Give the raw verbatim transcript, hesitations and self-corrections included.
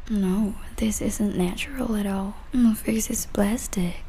No, this isn't natural at all. My face is plastic.